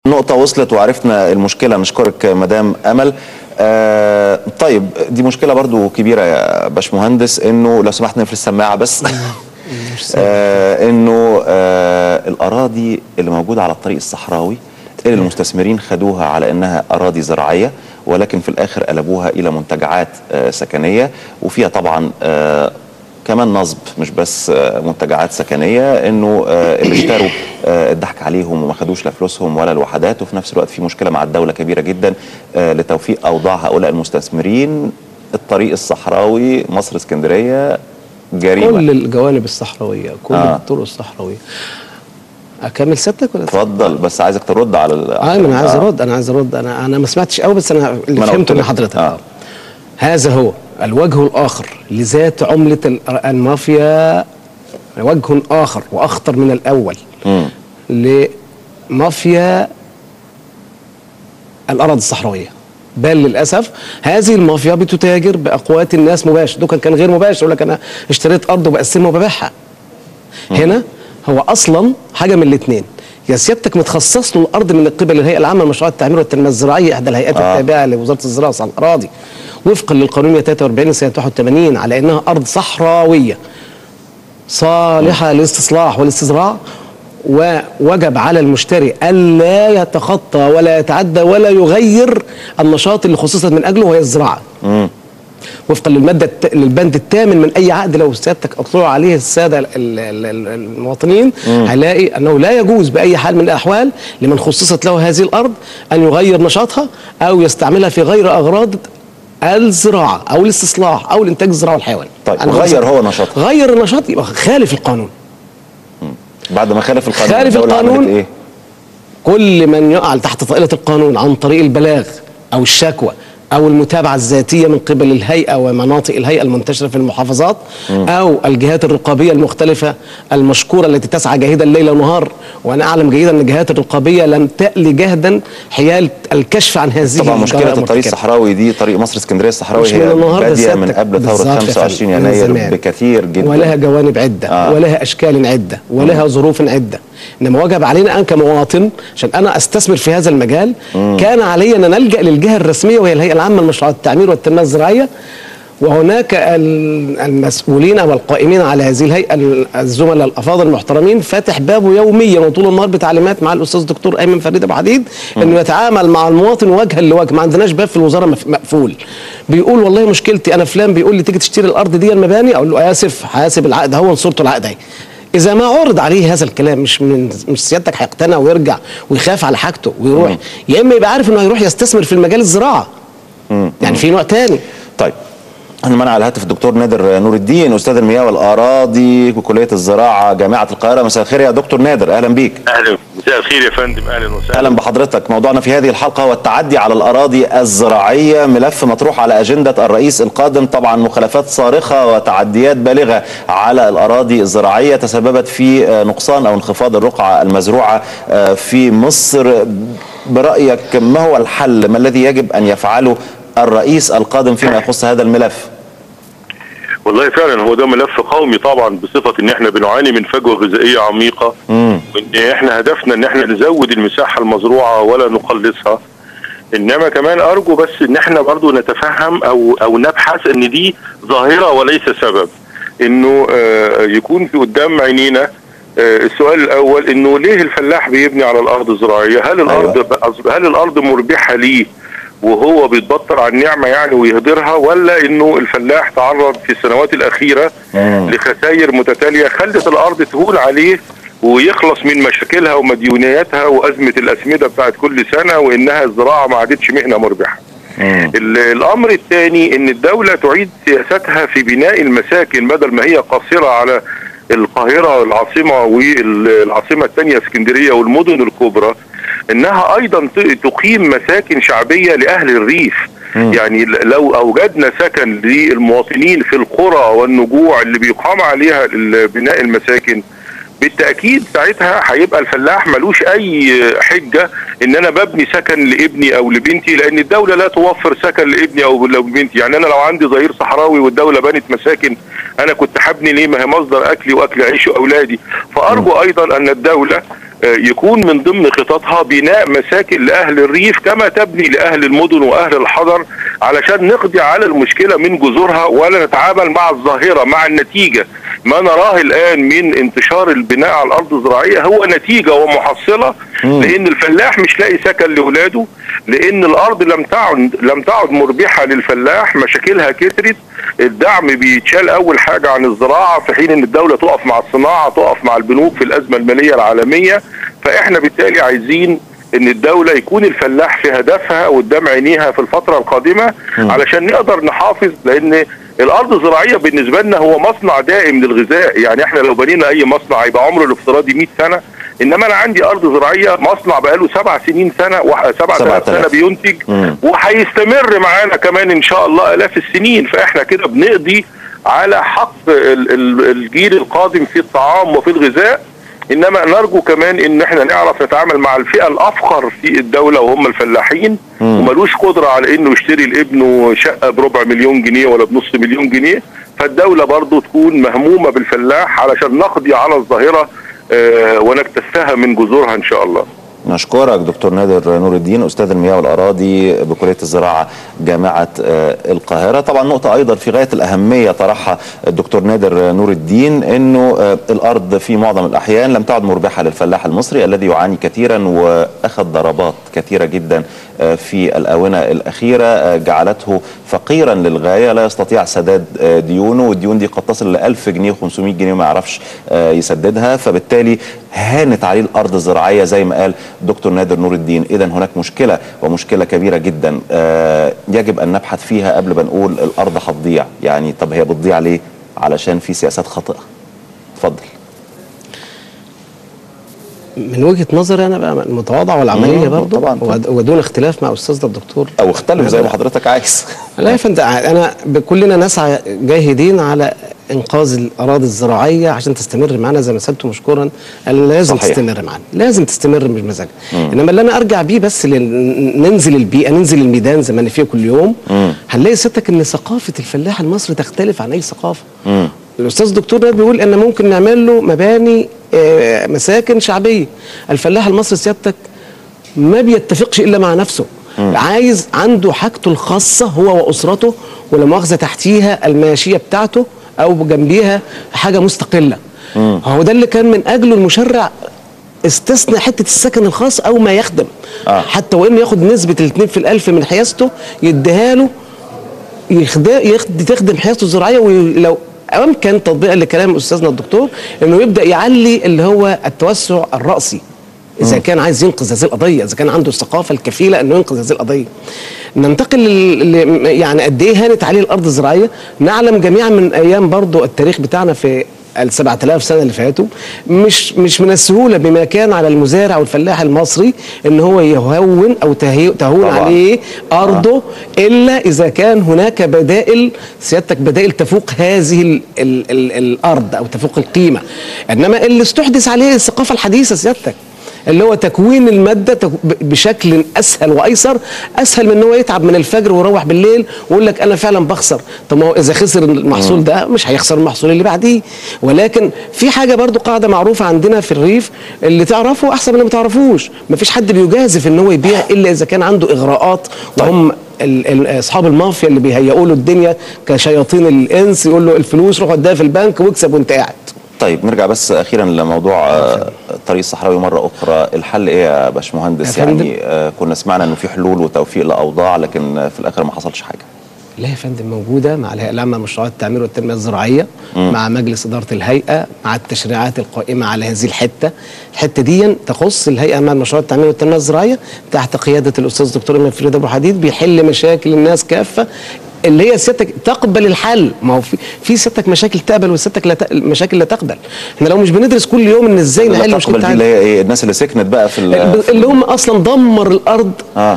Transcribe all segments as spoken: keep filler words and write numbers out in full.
نقطة وصلت وعرفنا المشكلة. نشكرك مدام أمل. آه طيب دي مشكلة برضو كبيرة يا باشمهندس، انه لو سمحت نقفل السماعة بس. آه انه آه الاراضي اللي موجودة على الطريق الصحراوي اللي المستثمرين خدوها على انها اراضي زراعية، ولكن في الاخر قلبوها الى منتجعات آه سكنية، وفيها طبعا آه كمان نصب، مش بس منتجعات سكنيه، انه اللي اشتروا اتضحك عليهم وما خدوش لا فلوسهم ولا الوحدات، وفي نفس الوقت في مشكله مع الدوله كبيره جدا لتوفيق اوضاع هؤلاء المستثمرين. الطريق الصحراوي مصر اسكندريه جريمه. كل الجوانب الصحراويه، كل آه. الطرق الصحراويه. اكمل سيادتك ولا اتفضل؟ بس عايزك ترد على اه انا عايز ارد انا عايز ارد انا انا ما سمعتش قوي، بس انا اللي فهمته من حضرتك آه. هذا هو الوجه الآخر لذات عملة المافيا، وجه آخر وأخطر من الأول م. لمافيا الأراضي الصحراوية. بل للأسف هذه المافيا بتتاجر بأقوات الناس مباشر. دوكا كان غير مباشر، يقول لك أنا اشتريت أرض وبقسمها وببيعها. هنا هو أصلا حاجة من الاثنين، يا سيادتك متخصص له الارض من قبل الهيئه العامه لمشروعات التعمير والتنميه الزراعيه، احدى الهيئات آه. التابعه لوزاره الزراعه على الاراضي، وفقا للقانون مئة وثلاثة وأربعين سنه واحد وثمانين، على انها ارض صحراويه صالحه للاستصلاح والاستزراع، ووجب على المشتري الا يتخطى ولا يتعدى ولا يغير النشاط اللي خصصت من اجله وهي الزراعه. م. وفقا للماده للبند الثامن من اي عقد لو سيادتك اطلعوا عليه الساده المواطنين، هيلاقي انه لا يجوز باي حال من الاحوال لمن خصصت له هذه الارض ان يغير نشاطها او يستعملها في غير اغراض الزراعه او الاستصلاح او الانتاج الزراعي والحيواني. طيب وغير هو نشاطه، غير النشاط يبقى خالف القانون. م. بعد ما خالف القانون خالف القانون إيه؟ كل من يقع تحت طائله القانون عن طريق البلاغ او الشكوى أو المتابعة الذاتية من قبل الهيئة ومناطق الهيئة المنتشرة في المحافظات، م. أو الجهات الرقابية المختلفة المشكورة التي تسعى جاهدا ليل ونهار، وأنا أعلم جيدا أن الجهات الرقابية لم تأل جهدا حيال الكشف عن هذه. طبعا مشكلة الطريق الصحراوي دي، طريق مصر اسكندرية الصحراوي، هي بادية من قبل ثورة خمسة وعشرين يناير بكثير جدا، ولها جوانب عدة آه. ولها أشكال عدة ولها م. ظروف عدة. إنما وجب علينا أن كمواطن عشان أنا أستثمر في هذا المجال م. كان علي أن نلجأ للجهة الرسمية وهي الهيئة العامة لمشروعات التعمير والتنمية الزراعية، وهناك المسؤولين او القائمين على هذه الهيئه الزملاء الافاضل المحترمين فاتح بابه يوميا وطول النهار بتعليمات مع الاستاذ الدكتور ايمن فريد ابو حديد انه يتعامل مع المواطن وجها لوجه. ما عندناش باب في الوزاره مقفول. بيقول والله مشكلتي انا فلان بيقول لي تيجي تشتري الارض دي المباني، اقول له اسف حاسب العقد هو صورته العقد اهي. إذا ما عرض عليه هذا الكلام مش من مش سيادتك هيقتنع ويرجع ويخاف على حاجته ويروح، يا اما يبقى عارف انه هيروح يستثمر في المجال الزراعه. يعني في نوع تاني. طيب أنا معنا على الهاتف الدكتور نادر نور الدين، أستاذ المياه والأراضي بكلية الزراعة جامعة القاهرة. مساء الخير يا دكتور نادر، أهلا بيك. أهلا، مساء الخير يا فندم، أهلا وسهلا. أهلا بحضرتك. موضوعنا في هذه الحلقة هو التعدي على الأراضي الزراعية، ملف مطروح على أجندة الرئيس القادم. طبعا مخالفات صارخة وتعديات بالغة على الأراضي الزراعية تسببت في نقصان أو انخفاض الرقعة المزروعة في مصر. برأيك ما هو الحل؟ ما الذي يجب أن يفعله الرئيس القادم فيما يخص هذا الملف؟ والله فعلا هو ده ملف قومي طبعا، بصفة ان احنا بنعاني من فجوة غذائية عميقة، وان احنا هدفنا ان احنا نزود المساحة المزروعة ولا نقلصها. انما كمان ارجو بس ان احنا برضو نتفهم او او نبحث ان دي ظاهرة وليس سبب، انه آه يكون في قدام عينينا آه السؤال الاول انه ليه الفلاح بيبني على الارض الزراعية؟ هل الارض أيوة. هل الارض مربحة ليه وهو بيتبطر عن النعمة يعني ويهدرها، ولا انه الفلاح تعرض في السنوات الاخيرة مم. لخسائر متتالية خلت الارض تهول عليه ويخلص من مشاكلها ومديونياتها وازمة الاسمدة بتاعت كل سنة، وانها الزراعة ما عادتش مهنة مربحة. الامر الثاني ان الدولة تعيد سياستها في بناء المساكن، بدل ما هي قاصرة على القاهرة العاصمة والعاصمة الثانية اسكندرية والمدن الكبرى، انها ايضا تقيم مساكن شعبية لاهل الريف. م. يعني لو اوجدنا سكن للمواطنين في القرى والنجوع اللي بيقام عليها بناء المساكن، بالتاكيد ساعتها هيبقى الفلاح ملوش اي حجه ان انا ببني سكن لابني او لبنتي، لان الدوله لا توفر سكن لابني او لبنتي. يعني انا لو عندي ظهير صحراوي والدوله بنت مساكن، انا كنت هبني ليه؟ ما هي مصدر اكلي واكل عيش اولادي. فارجو ايضا ان الدوله يكون من ضمن خططها بناء مساكن لأهل الريف كما تبني لأهل المدن وأهل الحضر، علشان نقضي على المشكلة من جذورها ولا نتعامل مع الظاهرة، مع النتيجة. ما نراه الآن من انتشار البناء على الأرض الزراعية هو نتيجة ومحصلة، لأن الفلاح مش لاقي سكن لأولاده، لأن الأرض لم تعد لم تعد مربحة للفلاح، مشاكلها كترت. الدعم بيتشال أول حاجة عن الزراعة، في حين أن الدولة تقف مع الصناعة، تقف مع البنوك في الأزمة المالية العالمية. فإحنا بالتالي عايزين ان الدولة يكون الفلاح في هدفها قدام عينيها في الفترة القادمة، علشان نقدر نحافظ، لان الارض الزراعية بالنسبة لنا هو مصنع دائم للغذاء. يعني احنا لو بنينا اي مصنع هيبقى عمره الافتراضي مئة سنة، انما انا عندي ارض زراعية مصنع بقاله سبع سنين سنة سبع سنة بينتج، وهيستمر معانا كمان ان شاء الله الاف السنين. فاحنا كده بنقضي على حق الجيل القادم في الطعام وفي الغذاء. انما نرجو كمان ان احنا نعرف نتعامل مع الفئه الافقر في الدوله وهم الفلاحين، وملوش قدره على انه يشتري لابنه شقه بربع مليون جنيه ولا بنص مليون جنيه. فالدوله برضو تكون مهمومه بالفلاح علشان نقضي على الظاهره آه ونكتسها من جذورها ان شاء الله. نشكرك دكتور نادر نور الدين، استاذ المياه والاراضي بكليه الزراعه جامعه القاهره. طبعا نقطه ايضا في غايه الاهميه طرحها الدكتور نادر نور الدين، انه الارض في معظم الاحيان لم تعد مربحه للفلاح المصري الذي يعاني كثيرا واخذ ضربات كثيره جدا في الاونه الاخيره، جعلته فقيرا للغايه، لا يستطيع سداد ديونه، والديون دي قد تصل ل ألف جنيه وخمسمائة جنيه وما يعرفش يسددها. فبالتالي هانت عليه الارض الزراعيه زي ما قال دكتور نادر نور الدين. اذا هناك مشكله ومشكله كبيره جدا يجب ان نبحث فيها قبل ما نقول الارض هتضيع. يعني طب هي بتضيع ليه؟ علشان في سياسات خاطئه. اتفضل. من وجهه نظري انا بقى المتواضعه والعمليه برضه، طبعا ودون اختلاف مع استاذنا الدكتور، او اختلف زي ما حضرتك عايز. لا يا فندم، انا كلنا نسعى جاهدين على انقاذ الاراضي الزراعيه عشان تستمر معانا زي ما سالته مشكورا. لازم صحيح. تستمر معانا، لازم تستمر مش مزاج. انما اللي انا ارجع بيه بس ننزل البيئه، ننزل الميدان زي ما فيه كل يوم، هنلاقي سيادتك ان ثقافه الفلاح المصري تختلف عن اي ثقافه. مم. الاستاذ الدكتور نادر بيقول ان ممكن نعمل له مباني آه مساكن شعبيه. الفلاح المصري سيادتك ما بيتفقش الا مع نفسه. مم. عايز عنده حاجته الخاصه هو واسرته، ولا مؤاخذه تحتيها الماشيه بتاعته او جنبيها حاجه مستقله. مم. هو ده اللي كان من اجله المشرع استثنى حته السكن الخاص او ما يخدم. آه. حتى وانه ياخد نسبه الاثنين في الالف من حيازته يديها له تخدم حيازته الزراعيه. ولو امكن تطبيقا لكلام استاذنا الدكتور انه يبدا يعلي اللي هو التوسع الراسي اذا كان عايز ينقذ هذه القضيه، اذا كان عنده الثقافه الكفيله انه ينقذ هذه القضيه. ننتقل ل يعني قد ايه هانت عليه الارض الزراعيه. نعلم جميعا من ايام برضو التاريخ بتاعنا في ال سبعة آلاف سنه اللي فاتوا، مش مش من السهوله بما كان على المزارع والفلاح المصري ان هو يهون او تهون طبعا. عليه ارضه آه. الا اذا كان هناك بدائل سيادتك، بدائل تفوق هذه ال ال ال الارض او تفوق القيمه. انما اللي استحدث عليه الثقافه الحديثه سيادتك اللي هو تكوين الماده بشكل اسهل وايسر، اسهل من ان هو يتعب من الفجر ويروح بالليل ويقول لك انا فعلا بخسر. طب ما هو اذا خسر المحصول ده مش هيخسر المحصول اللي بعديه. ولكن في حاجه برضو قاعده معروفه عندنا في الريف، اللي تعرفه احسن من اللي ما تعرفوش. ما فيش حد بيجازف ان هو يبيع الا اذا كان عنده اغراءات. وهم اصحاب المافيا اللي بيهيئوا له الدنيا كشياطين الانس، يقول له الفلوس روح وديها في البنك واكسب وانت قاعد. طيب نرجع بس اخيرا لموضوع الطريق الصحراوي مره اخرى. الحل ايه يا باشمهندس؟ يعني آه كنا سمعنا انه في حلول وتوفيق لاوضاع، لكن في الاخر ما حصلش حاجه. لا يا فندم، موجوده مع الهيئه العامه لمشروعات التعمير والتنميه الزراعيه، مم. مع مجلس اداره الهيئه، مع التشريعات القائمه على هذه الحته. الحته دي تخص الهيئه العامه لمشروعات التعمير والتنميه الزراعيه تحت قياده الاستاذ الدكتور ايمن فريد ابو حديد، بيحل مشاكل الناس كافه اللي هي سيادتك تقبل الحل. ما هو في في سيادتك مشاكل تقبل وسيادتك لا ت... مشاكل لا تقبل. احنا لو مش بندرس كل يوم ان ازاي نحل مشكله اللي هي ايه؟ الناس اللي سكنت بقى في اللي هم اصلا دمر الارض اه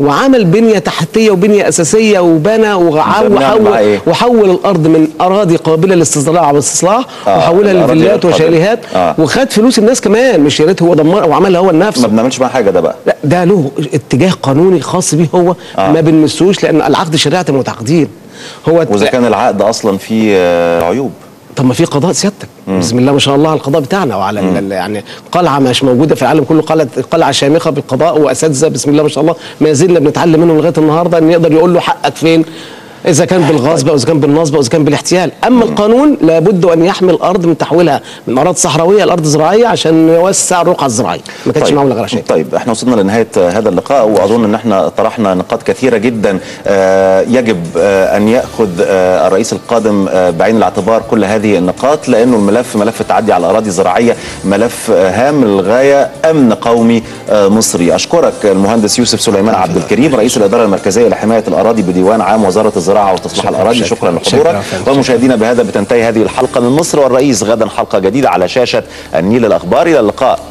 وعمل بنيه تحتيه وبنيه اساسيه وبنى وحول إيه؟ وحول الارض من اراضي قابله للاستصلاح والاستصلاح آه وحولها لفيلات وشاليهات آه. وخد فلوس الناس كمان، مش يا ريت هو دمر او عملها هو لنفسه. ما بنعملش معاه حاجه ده بقى. لا ده له اتجاه قانوني خاص بيه هو. آه. ما بنمسوش لان العقد شريعه المتعاقدين. هو واذا كان العقد اصلا فيه عيوب. طب ما في قضاء سيادتك، بسم الله ما شاء الله على القضاء بتاعنا وعلى يعني قلعه مش موجوده في العالم كله، قلعه قلعه شامخه بالقضاء واساتذه بسم الله ما شاء الله ما زلنا بنتعلم منهم لغايه النهارده ان يقدر يقول له حقك فين، اذا كان بالغصب او اذا كان بالنصب او اذا كان بالاحتيال. اما مم. القانون لابد ان يحمي الارض من تحويلها من اراضي صحراويه لارض زراعيه عشان يوسع الرقعه الزراعيه، ما كانش طيب. معمول غير شيء. طيب احنا وصلنا لنهايه هذا اللقاء، واظن ان احنا طرحنا نقاط كثيره جدا آه يجب آه ان ياخذ آه الرئيس القادم آه بعين الاعتبار كل هذه النقاط، لانه الملف ملف التعدي على الاراضي الزراعيه ملف آه هام للغايه، امن قومي آه مصري. اشكرك المهندس يوسف سليمان عبد الكريم رئيس الاداره المركزيه لحمايه الاراضي بديوان عام وزاره الزراعه واستصلاح الاراضي. شكرا لحضورك. ومشاهدينا بهذا بتنتهي هذه الحلقه من مصر والرئيس. غدا حلقه جديده على شاشه النيل الاخبار. الى اللقاء.